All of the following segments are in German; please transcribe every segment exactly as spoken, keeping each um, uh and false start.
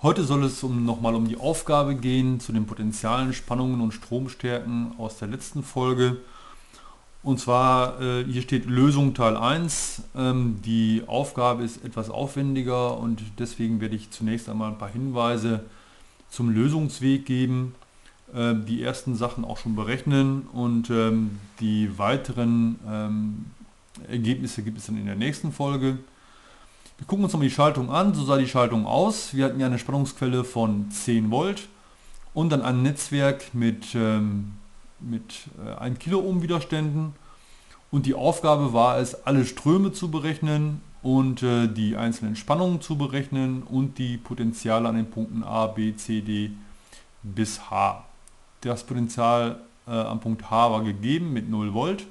Heute soll es um, nochmal um die Aufgabe gehen zu den Potentialen, Spannungen und Stromstärken aus der letzten Folge. Und zwar, äh, hier steht Lösung Teil eins. Ähm, die Aufgabe ist etwas aufwendiger und deswegen werde ich zunächst einmal ein paar Hinweise zum Lösungsweg geben. Äh, die ersten Sachen auch schon berechnen und ähm, die weiteren ähm, Ergebnisse gibt es dann in der nächsten Folge. Wir gucken uns nochmal die Schaltung an. So sah die Schaltung aus. Wir hatten ja eine Spannungsquelle von zehn Volt und dann ein Netzwerk mit, ähm, mit äh, ein Kiloohm Widerständen. Und die Aufgabe war es, alle Ströme zu berechnen und äh, die einzelnen Spannungen zu berechnen und die Potentiale an den Punkten A, B, C, D bis H. Das Potential äh, am Punkt H war gegeben mit null Volt.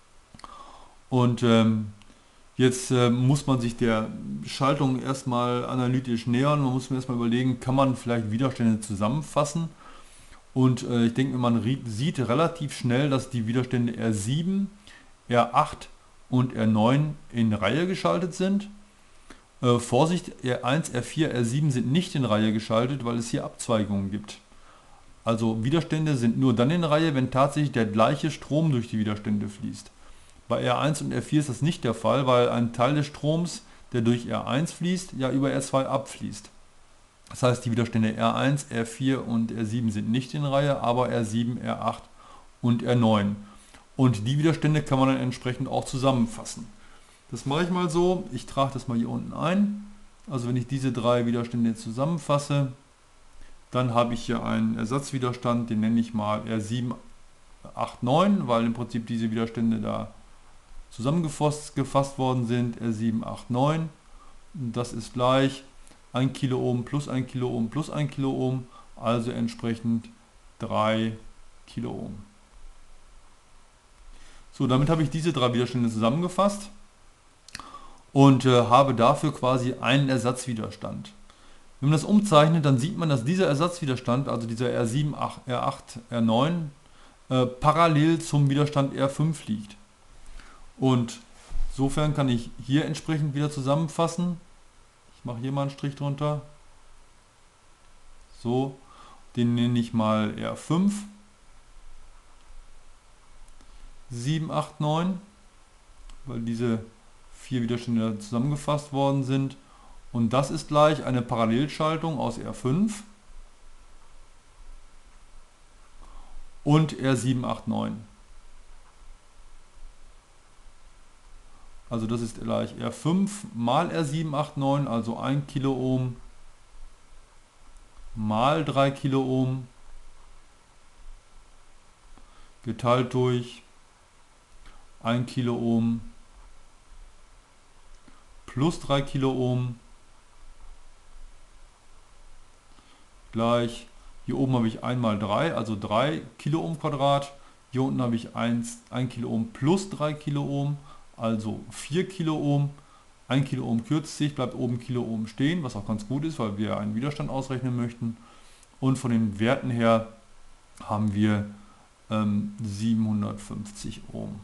Und ähm, Jetzt äh, muss man sich der Schaltung erstmal analytisch nähern. Man muss mir erstmal überlegen, kann man vielleicht Widerstände zusammenfassen. Und äh, ich denke, man sieht relativ schnell, dass die Widerstände R sieben, R acht und R neun in Reihe geschaltet sind. Äh, Vorsicht, R eins, R vier, R sieben sind nicht in Reihe geschaltet, weil es hier Abzweigungen gibt. Also Widerstände sind nur dann in Reihe, wenn tatsächlich der gleiche Strom durch die Widerstände fließt. Bei R eins und R vier ist das nicht der Fall, weil ein Teil des Stroms, der durch R eins fließt, ja über R zwei abfließt. Das heißt, die Widerstände R eins, R vier und R sieben sind nicht in Reihe, aber R sieben, R acht und R neun. Und die Widerstände kann man dann entsprechend auch zusammenfassen. Das mache ich mal so. Ich trage das mal hier unten ein. Also wenn ich diese drei Widerstände zusammenfasse, dann habe ich hier einen Ersatzwiderstand, den nenne ich mal R sieben, acht, neun, weil im Prinzip diese Widerstände da zusammengefasst gefasst worden sind, R sieben, acht, neun. Das ist gleich ein Kiloohm plus ein Kiloohm plus ein Kiloohm, also entsprechend drei Kiloohm. So, damit habe ich diese drei Widerstände zusammengefasst und äh, habe dafür quasi einen Ersatzwiderstand. Wenn man das umzeichnet, dann sieht man, dass dieser Ersatzwiderstand, also dieser R sieben, R acht, R neun, äh, parallel zum Widerstand R fünf liegt. Und insofern kann ich hier entsprechend wieder zusammenfassen. Ich mache hier mal einen Strich drunter. So, den nenne ich mal R fünf. sieben, acht, neun, weil diese vier Widerstände zusammengefasst worden sind. Und das ist gleich eine Parallelschaltung aus R fünf und R sieben, acht, neun. Also das ist gleich R fünf mal R sieben, acht, neun, also ein Kiloohm mal drei Kiloohm geteilt durch ein Kiloohm plus drei Kiloohm gleich, hier oben habe ich eins mal drei, also drei Kiloohm Quadrat, hier unten habe ich eins, ein Kiloohm plus drei Kiloohm, also vier Kiloohm. ein Kiloohm kürzt sich, bleibt oben Kiloohm stehen, was auch ganz gut ist, weil wir einen Widerstand ausrechnen möchten. Und von den Werten her haben wir ähm, siebenhundertfünfzig Ohm.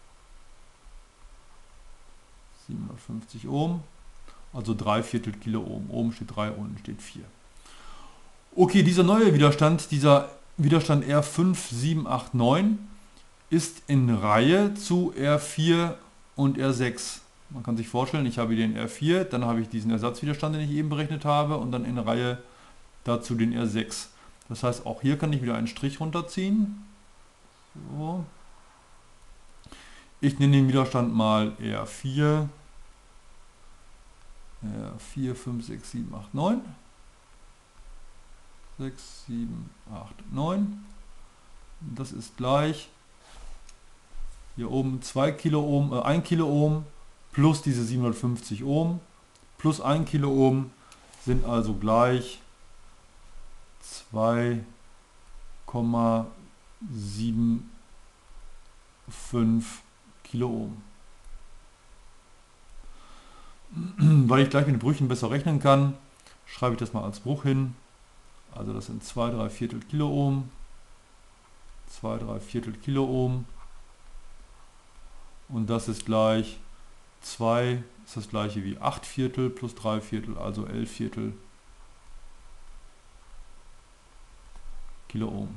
siebenhundertfünfzig Ohm, also drei Viertel Kiloohm. Oben steht drei, unten steht vier. Okay, dieser neue Widerstand, dieser Widerstand R fünf, sieben, acht, neun ist in Reihe zu R vier und R sechs. Man kann sich vorstellen, ich habe den R vier, dann habe ich diesen Ersatzwiderstand, den ich eben berechnet habe, und dann in Reihe dazu den R sechs. Das heißt, auch hier kann ich wieder einen Strich runterziehen. So. Ich nenne den Widerstand mal R vier. R vier, fünf, sechs, sieben, acht, neun. sechs, sieben, acht, neun. Das ist gleich hier oben zwei Kiloohm, äh, ein Kiloohm plus diese siebenhundertfünfzig Ohm plus ein Kiloohm sind also gleich zwei Komma fünfundsiebzig Kiloohm. Weil ich gleich mit den Brüchen besser rechnen kann, schreibe ich das mal als Bruch hin. Also das sind zwei, drei Viertel Kiloohm, zwei, drei Viertel Kiloohm und das ist gleich zwei, ist das gleiche wie acht Viertel plus drei Viertel, also elf Viertel Kiloohm.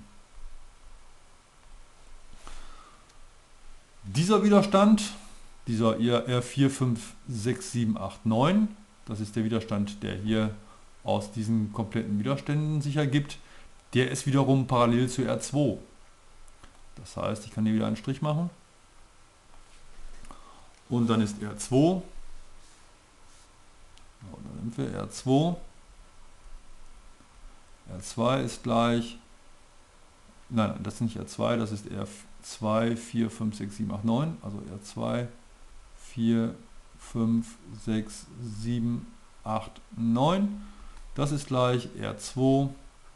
Dieser Widerstand, dieser R vier fünf sechs sieben acht neun, das ist der Widerstand, der hier aus diesen kompletten Widerständen sich ergibt, der ist wiederum parallel zu R zwei. Das heißt, ich kann hier wieder einen Strich machen. Und dann ist R zwei. Und dann nehmen wir R zwei. R zwei ist gleich, nein, das ist nicht R zwei, das ist R zwei vier fünf sechs sieben acht neun, also R zwei vier fünf sechs sieben acht neun. Das ist gleich R zwei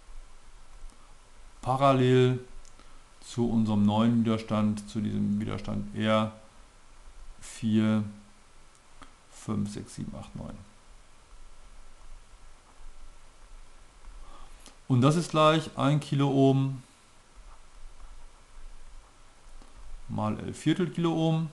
parallel zu unserem neuen Widerstand, zu diesem Widerstand R vier fünf sechs sieben acht neun. Und das ist gleich ein Kiloohm mal elf Viertel Kiloohm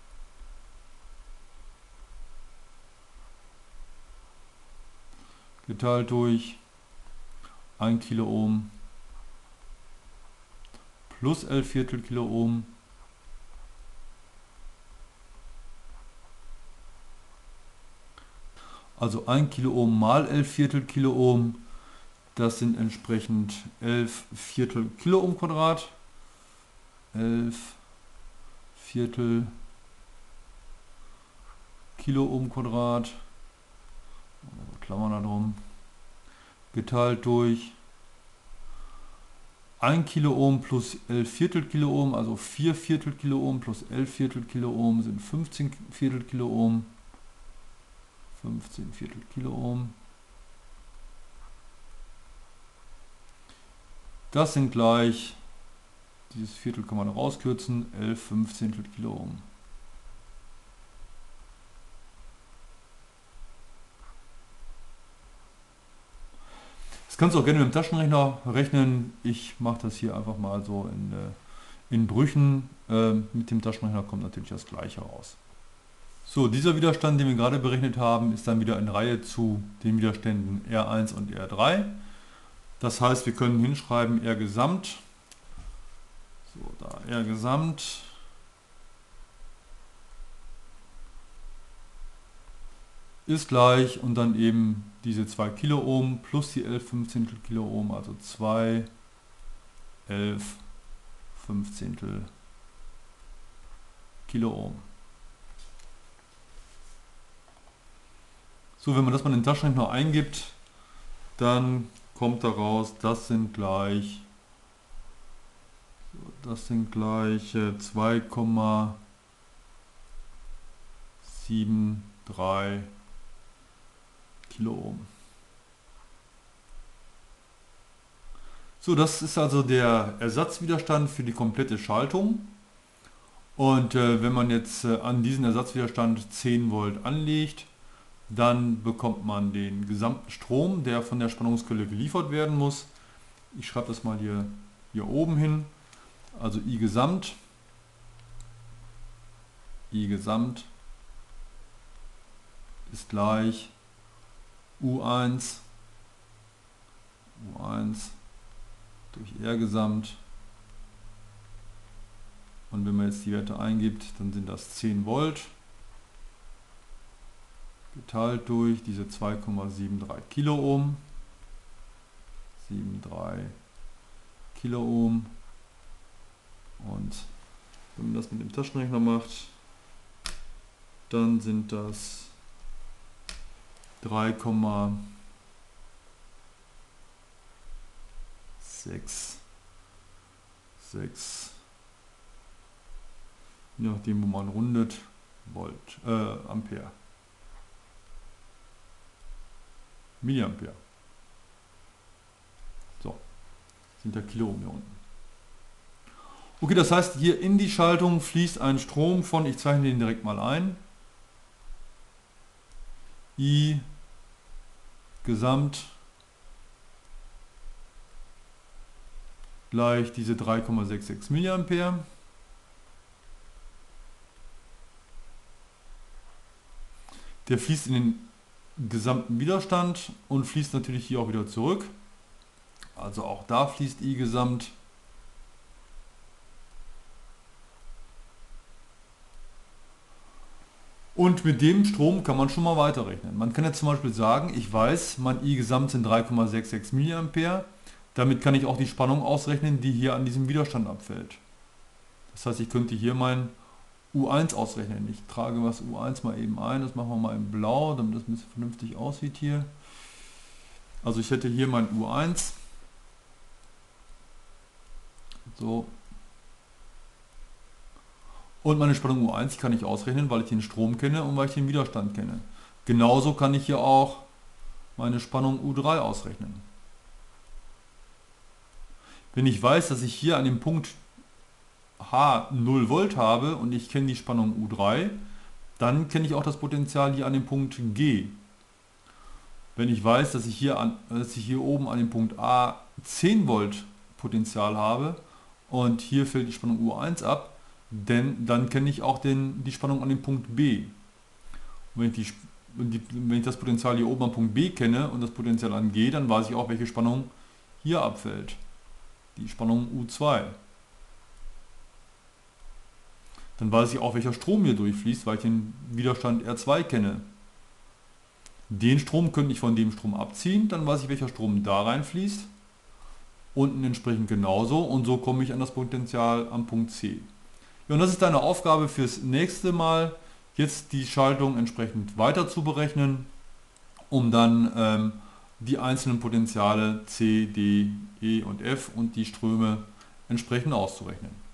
geteilt durch ein Kiloohm plus elf Viertel Kiloohm also ein Kiloohm mal elf Viertel Kiloohm, das sind entsprechend elf Viertel Kiloohm Quadrat. elf Viertel Kiloohm Quadrat, Klammern da drum, geteilt durch ein Kiloohm plus elf Viertel Kiloohm, also vier Viertel Kiloohm plus elf Viertel Kiloohm sind fünfzehn Viertel Kiloohm. fünfzehn Viertel Kiloohm. Das sind gleich, dieses Viertel kann man rauskürzen, elf Fünfzehntel Kiloohm. Das kannst du auch gerne mit dem Taschenrechner rechnen. Ich mache das hier einfach mal so in, in Brüchen. Mit dem Taschenrechner kommt natürlich das gleiche raus. So, dieser Widerstand, den wir gerade berechnet haben, ist dann wieder in Reihe zu den Widerständen R eins und R drei. Das heißt, wir können hinschreiben R Gesamt. So, da R Gesamt ist gleich und dann eben diese zwei Kiloohm plus die elf Fünfzehntel Kiloohm, also zwei elf Fünfzehntel Kiloohm. So, wenn man das mal in den Taschenrechner eingibt, dann kommt daraus, das sind gleich, das sind gleich zwei Komma sieben drei Kiloohm. So, das ist also der Ersatzwiderstand für die komplette Schaltung. Und äh, wenn man jetzt äh, an diesen Ersatzwiderstand zehn Volt anlegt, dann bekommt man den gesamten Strom, der von der Spannungsquelle geliefert werden muss. Ich schreibe das mal hier, hier oben hin. Also I Gesamt, I Gesamt ist gleich U eins, U eins durch R Gesamt. Und wenn man jetzt die Werte eingibt, dann sind das zehn Volt. Geteilt durch diese zwei Komma sieben drei Kiloohm, sieben drei Kiloohm, und wenn man das mit dem Taschenrechner macht, dann sind das drei Komma sechs sechs, je nachdem wo man rundet, Volt, äh, Ampere. Milliampere. So, sind ja Kiloohm hier unten. Okay, das heißt, hier in die Schaltung fließt ein Strom von, ich zeichne den direkt mal ein, I Gesamt gleich diese drei Komma sechs sechs Milliampere. Der fließt in den gesamten Widerstand und fließt natürlich hier auch wieder zurück. Also auch da fließt I gesamt. Und mit dem Strom kann man schon mal weiterrechnen. Man kann jetzt zum Beispiel sagen, ich weiß, mein I gesamt sind drei Komma sechsundsechzig Milliampere. Damit kann ich auch die Spannung ausrechnen, die hier an diesem Widerstand abfällt. Das heißt, ich könnte hier mein U eins ausrechnen. Ich trage was U eins mal eben ein, das machen wir mal in blau, damit das ein bisschen vernünftig aussieht hier. Also ich hätte hier mein U eins. So. Und meine Spannung U eins kann ich ausrechnen, weil ich den Strom kenne und weil ich den Widerstand kenne. Genauso kann ich hier auch meine Spannung U drei ausrechnen. Wenn ich weiß, dass ich hier an dem Punkt H null Volt habe und ich kenne die Spannung U drei, dann kenne ich auch das Potential hier an dem Punkt G. Wenn ich weiß, dass ich hier, an, dass ich hier oben an dem Punkt A zehn Volt Potential habe und hier fällt die Spannung U eins ab, denn dann kenne ich auch den, die Spannung an dem Punkt B. Und wenn ich, die, die, wenn ich das Potential hier oben am Punkt B kenne und das Potential an G, dann weiß ich auch, welche Spannung hier abfällt. Die Spannung U zwei. Dann weiß ich auch, welcher Strom hier durchfließt, weil ich den Widerstand R zwei kenne. Den Strom könnte ich von dem Strom abziehen, dann weiß ich, welcher Strom da reinfließt. Unten entsprechend genauso und so komme ich an das Potential am Punkt C. Ja, und das ist deine Aufgabe fürs nächste Mal, jetzt die Schaltung entsprechend weiter zu berechnen, um dann ähm, die einzelnen Potentiale C, D, E und F und die Ströme entsprechend auszurechnen.